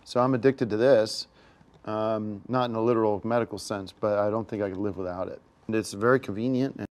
So I'm addicted to this, not in a literal medical sense, but I don't think I could live without it. And it's very convenient.